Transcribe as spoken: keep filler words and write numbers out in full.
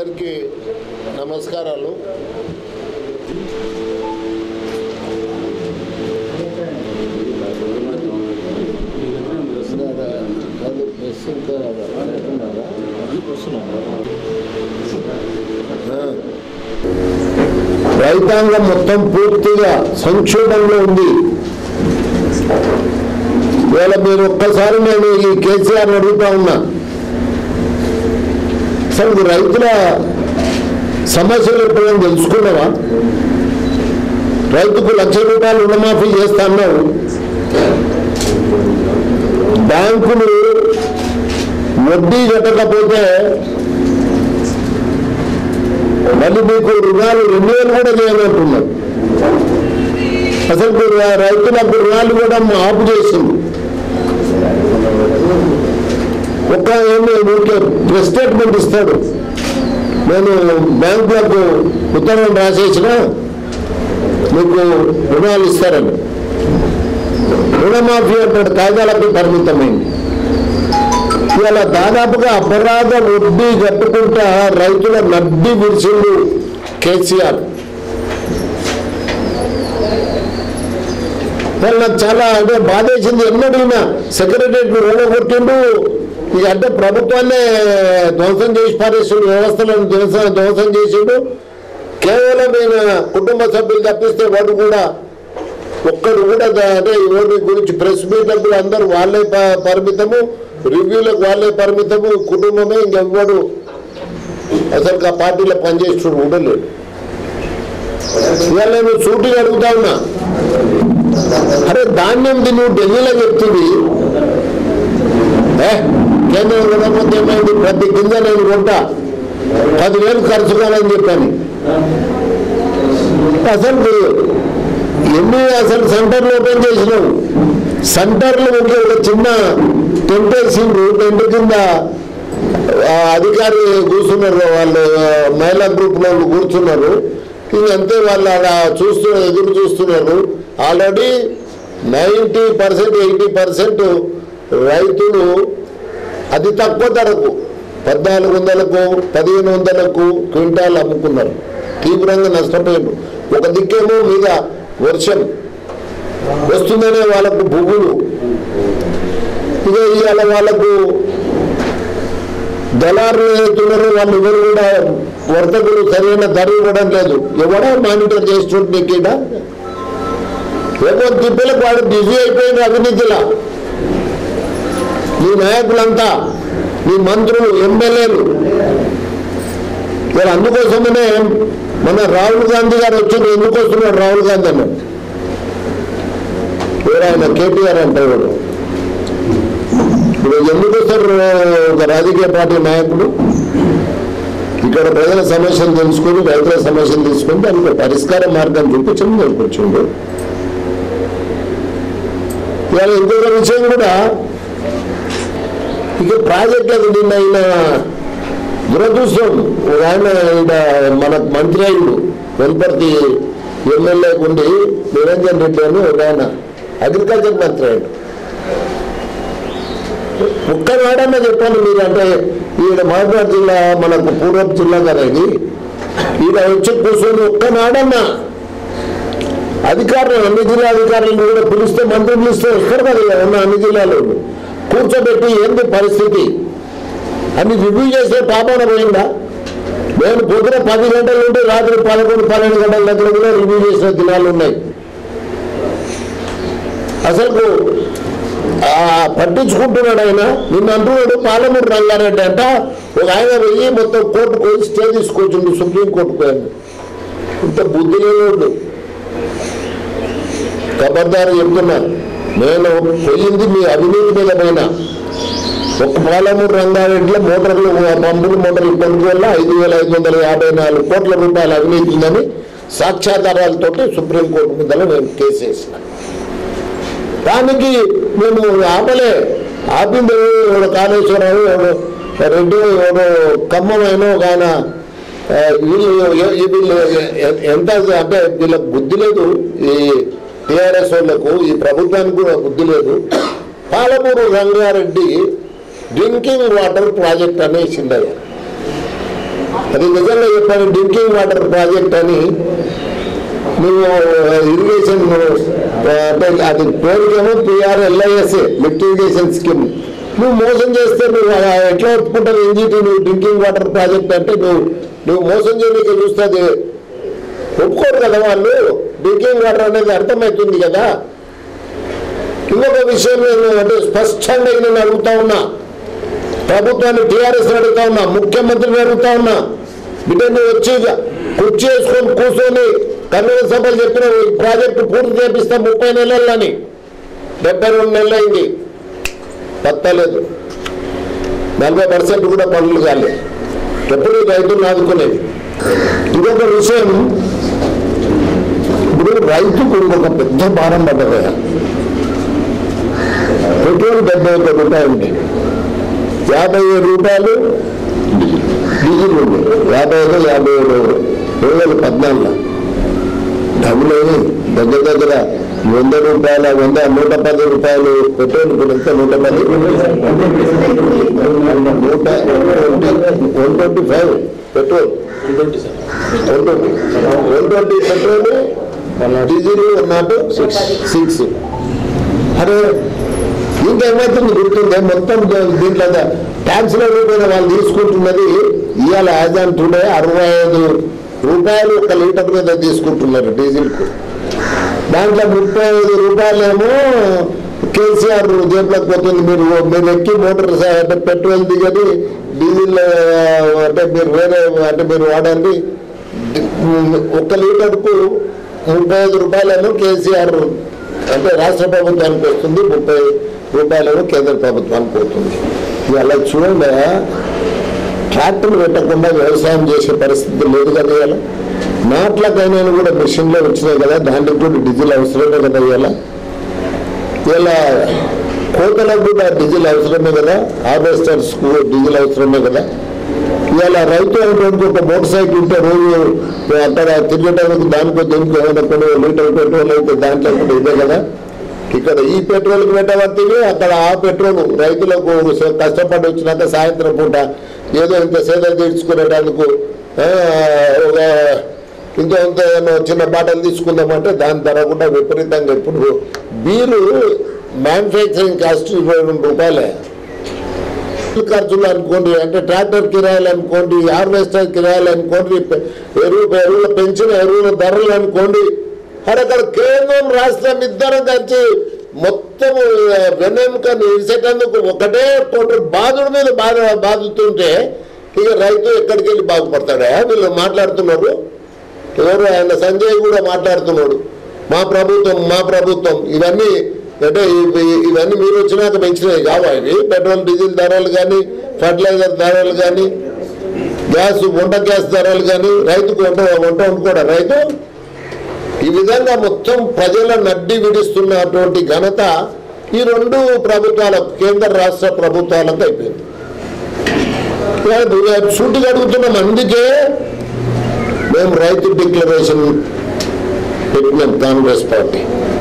అందరికీ నమస్కారాలు. రైతాంగం మొత్తం పూర్తిగా సంక్షోభంలో ఉంది. ఇవాళ మీరు ఒక్కసారి నేను ఈ కేసీఆర్ అడుగుతా ఉన్నా, అసలు రైతుల సమస్యలు ఎప్పుడైనా తెలుసుకున్నావా? రైతుకు లక్ష రూపాయలు రుణమాఫీ చేస్తా అన్నావు. బ్యాంకులు వడ్డీ కట్టకపోతే మళ్ళీ మీకు రుణాలు రెండు వేలు కూడా చేయమంటున్నారు. అసలు రైతులకు రుణాలు కూడా ఆపు చేసింది. ఒక్క ఏమి ప్రెస్ స్టేట్మెంట్ ఇస్తాడు, నేను బ్యాంకులకు ఉత్తర్వులు రాసేసిన మీకు రుణాలు ఇస్తారని. రుణమాఫీ అంటాడు, కాగితాలకు పరిమితమైంది. ఇవాళ దాదాపుగా అపరాధ వడ్డీ కట్టుకుంటా రైతుల నడ్డి విరిచిండు కేసీఆర్. నాకు చాలా అంటే బాధేసింది. ఎన్నడైనా సెక్రటరియట్ ఓడగొట్టిండు. ఇక అంటే ప్రభుత్వాన్ని ధ్వంసం చేసి పారేసిండు, వ్యవస్థలను ధ్వంసం ధ్వంసం చేసిండు. కేవలం ఈయన కుటుంబ సభ్యులు తప్పిస్తే వాడు కూడా ఒక్కడు కూడా అంటే ఎవరి గురించి ప్రెస్ మీటప్పుడు అందరూ వాళ్ళే పరిమితము, రివ్యూలకు వాళ్ళే పరిమితము, కుటుంబమే ఇంకెవ్వడు అసలు ఆ పార్టీలో పనిచేస్తుడు కూడా లేడు. ఇవాళ నేను సూటిగా అడుగుతా ఉన్నా, అరే ధాన్యం నువ్వు ఢిల్లీలో చెప్తుంది, ఏ కేంద్రం కొనకపోతే ఏమైంది? ప్రతి కింద నేను కొంటా పదివేలు ఖర్చుకోవాలని చెప్పాను. అసలు ఎన్ని అసలు సెంటర్లు ఓపెన్ చేసినావు? సెంటర్లు ఉంటే ఒక చిన్న టెంట్ వేసిండ్రు, టెంట్ కింద అధికారి కూర్చున్నారు, వాళ్ళు మహిళా గ్రూప్ లో కూర్చున్నారు. ఇంకంతే వాళ్ళు అలా చూస్తున్నారు, ఎదురు చూస్తున్నారు. Already ninety percent eighty percent రైతులు అతి తక్కువ ధరకు పద్నాలుగు వందలకు పదిహేను వందలకు క్వింటాలు అమ్ముకున్నారు. తీవ్రంగా నష్టపోయారు. ఒక దిక్కేమో మీద వర్షం వస్తుందనే వాళ్ళకు భూములు, ఇక ఇవాళ వాళ్ళకు దళారులు ఏదైతున్నారో వాళ్ళు ఎవరు కూడా వర్తకులు సరైన ధర ఇవ్వడం లేదు. ఎవడో మానిటర్ చేస్తుంటే నీకేడా ఏమో తిప్పలకు వాడు బిజీ అయిపోయిన అవినీతిలా. నీ నాయకులంతా, నీ మంత్రులు, ఎమ్మెల్యేలు ఇలా అందుకోసమనే మన రాహుల్ గాంధీ గారు వచ్చింది. ఎందుకు వస్తున్నాడు రాహుల్ గాంధీ అన్నాడు? ఎవరైనా కేటీఆర్ అంటారు. ఇప్పుడు ఎందుకు వస్తారు ఒక రాజకీయ పార్టీ నాయకుడు? ఇక్కడ ప్రజల సమస్యలు తెలుసుకొని, రైతుల సమస్యలు తెలుసుకొని దానికి పరిష్కార మార్గం చూపించడం నేర్పించిండు. ఇవాళ ఇంకొక విషయం కూడా, ఇక ప్రాజెక్ట్ అది నిన్న ఆయన దురదృష్టం. ఆయన మన మంత్రి అయ్యుడు వెల్పర్తి ఎమ్మెల్యేకు ఉండి నిరంజన్ రెడ్డి అని ఒక ఆయన అగ్రికల్చర్ మంత్రి అయ్యాడు. ఒక్కనాడన్నా చెప్పండి మీరు, అంటే ఈయన మహబూబాబాద్ జిల్లా మనకు పూర్వపు జిల్లా కదా ఇది, ఈయన వచ్చి కూర్చొని ఒక్కనాడన్నా అధికారులు, అన్ని జిల్లా అధికారులను కూడా పిలిస్తే, మంత్రులు పిలిస్తే వస్తారు కదా ఉన్న అన్ని జిల్లాలో కూర్చోబెట్టి ఏంటి పరిస్థితి అని రివ్యూ చేసే పాపన పోయిందా? నేను పొద్దున పది గంటల నుండి రాత్రి పదకొండు పన్నెండు గంటల దగ్గర కూడా రివ్యూ చేసిన దినాలు ఉన్నాయి. అసలు పట్టించుకుంటున్నాడు ఆయన. నిన్న అంటున్నాడు పాలమూరు రంగారెడ్డి అంట ఒక ఆయన వెయ్యి మొత్తం కోర్టుకు పోయి స్టే తీసుకొచ్చిండు, సుప్రీంకోర్టుకు పోయింది. ఇంత బుద్ధి లేడు. ఖబర్దారు చెప్తున్నారు, నేను పోయింది మీ అవినీతి మీద పైన. ఒక పాలమూరు రంగారెడ్డిలో మోటార్లు పంపులు మోటార్లు కొనుగోలు వల్ల ఐదు వేల ఐదు వందల యాభై నాలుగు కోట్ల రూపాయలు అవినీతి ఉందని సాక్ష్యాధారాలతో సుప్రీంకోర్టు మీద నేను కేసు వేసిన. దానికి మేము ఆపలే. ఆపింది ఎవడు కాళేశ్వరరావు, ఎవడు రెడ్డి, ఎవడు ఖమ్మమైన ఒక ఆయన. వీళ్ళు వీళ్ళు ఎంత అంటే వీళ్ళకి బుద్ధి లేదు. ఈ టీఆర్ఎస్ వాళ్ళకు, ఈ ప్రభుత్వానికి కూడా బుద్ధి లేదు. Palamuru Rangareddy drinking water project అనేసిందయ్యా. అది నిజంగా చెప్పాను. డ్రింకింగ్ వాటర్ ప్రాజెక్ట్ అని నువ్వు ఇరిగేషన్ అంటే అది పేరుకేమో పిఆర్ఎల్ఐఎస్ఏ లిఫ్ట్ ఇరిగేషన్ స్కీమ్. నువ్వు మోసం చేస్తే నువ్వు ఎట్లా ఒప్పుకుంటావు ఎన్జిటి నువ్వు డ్రింకింగ్ వాటర్ ప్రాజెక్ట్ అంటే నువ్వు నువ్వు మోసం చేయడానికి చూస్తుంది ఒప్పుకోరు కదా వాళ్ళు. డ్రింకింగ్ వాటర్ అనేది అర్థమవుతుంది కదా. ఇంకొక విషయం నేను అంటే స్పష్టంగా నేను అడుగుతా ఉన్నా, ప్రభుత్వాన్ని టీఆర్ఎస్ అడుగుతా ఉన్నా, ముఖ్యమంత్రిని అడుగుతా ఉన్నా, బిడ్డ నువ్వు వచ్చి కుర్చీ వేసుకొని కూర్చొని కన్నడ సభలు చెప్పిన ప్రాజెక్టు పూర్తి చేపిస్తాం ముప్పై నెలలని. డెబ్బై రెండు నెలలు అయింది, పత్తలేదు. నలభై పర్సెంట్ కూడా పనులు కాలేదు. ఎప్పుడు రైతులు ఆదుకునేది. ఇంకొక విషయం, ఇప్పుడు రైతుకు ఇంకొక పెద్ద భారం పడ్డది. పెట్రోల్ డెబ్బై ఒక్క రూపాయలు ఉంది, యాభై ఏడు రూపాయలు డీజిల్ ఉంది. యాభై ఐదు యాభై ఏడు రెండు వేల పద్నాలుగులో డబ్బులు దగ్గర దగ్గర వంద రూపాయల వంద నూట పది రూపాయలు పెట్రోల్. ఇప్పుడు ఎంత నూట పది నూట one twenty five petrol, one twenty one twenty petrol, diesel nought six six అరే ఇంకేమైతుంది గుర్తుందే. మొత్తం దీంట్లో ట్యాక్స్ల రూపాయలు వాళ్ళు తీసుకుంటున్నది ఇవాళ యాజ్ ఆన్ టుడే అరవై ఐదు రూపాయలు ఒక లీటర్ మీద తీసుకుంటున్నారు డీజిల్కు. దాంట్లో ముప్పై ఐదు రూపాయలేమో కేసీఆర్ జేబులకు పోతుంది. మీరు మీరు ఎక్కి మోటార్ అంటే పెట్రోల్ దిగని డీజిల్ అంటే మీరు వేరే అంటే మీరు వాడండి. ఒక లీటర్కు ముప్పై ఐదు రూపాయలేమో కేసీఆర్ అంటే రాష్ట్ర ప్రభుత్వానికి వస్తుంది, ముప్పై రూపాయలేమో కేంద్ర ప్రభుత్వానికి పోతుంది. అలా చూడండి, ట్రాక్టర్లు పెట్టకుండా వ్యవసాయం చేసే పరిస్థితి లేదు కదా. ఇవాళ నాట్లకైనా కూడా మిషన్లో వచ్చినాయి కదా, దానికి కూడా డీజిల్ అవసరమే కదా. ఇవాళ ఇలా కోతలకు కూడా డీజిల్ అవసరమే కదా, హార్వెస్టర్స్కు డీజిల్ అవసరమే కదా. ఇవాళ రైతు అనేటువంటి ఒక మోటార్ సైకిల్ ఉంటే రోజు అక్కడ తిరగడానికి దానికో దీనికి ఏమైనా కొన్ని లీటర్ పెట్రోల్ అయితే దాంట్లో కూడా ఇదే కదా. ఇక్కడ ఈ పెట్రోల్కి పెట్టబడితే అక్కడ ఆ పెట్రోల్ రైతులకు కష్టపడి వచ్చినాక సాయంత్రం పూట ఏదో ఇంత సేదలు తీర్చుకునేటందుకు ఒక ఇంత ఇంత చిన్న బాటలు తీసుకుందామంటే దాని ధర కూడా విపరీతంగా. ఇప్పుడు బీరు మ్యానుఫ్యాక్చరింగ్ కాస్ట్ ఇరవై రెండు రూపాయలే. ఖర్చులు అనుకోండి, అంటే ట్రాక్టర్ కిరాయిలు అనుకోండి, హార్వెస్టర్ కిరాయిలు అనుకోండి, ఎరువు ఎరువుల పెంచిన ఎరువుల ధరలు అనుకోండి. అక్కడ అక్కడ కేంద్రం రాష్ట్రం ఇద్దరం కలిసి మొత్తం వెన్నెముక నిలిచేటందుకు ఒకటే టోటల్ బాధుడి మీద బాధ బాధుతుంటే ఇక రైతు ఎక్కడికి వెళ్ళి బాగుపడతాడా? వీళ్ళు మాట్లాడుతున్నారు. ఎవరు ఆయన సంజయ్ కూడా మాట్లాడుతున్నాడు, మా ప్రభుత్వం మా ప్రభుత్వం. ఇవన్నీ అంటే ఇవన్నీ మీరు వచ్చినాక పెంచినవి కావా ఇవి? పెట్రోల్ డీజిల్ ధరలు కానీ, ఫర్టిలైజర్ ధరలు కానీ, గ్యాస్ వంట గ్యాస్ ధరలు కానీ, రైతుకు వంట వంట వండుకోడా రైతు? ఈ విధంగా మొత్తం ప్రజల నడ్డి విడిస్తున్నటువంటి ఘనత ఈ రెండు ప్రభుత్వాలకు, కేంద్ర రాష్ట్ర ప్రభుత్వాలకు అయిపోయింది. సూటిగా అడుగుతున్నాం. అందుకే మేము రైతు డిక్లరేషన్ పెట్టినాం కాంగ్రెస్ పార్టీ.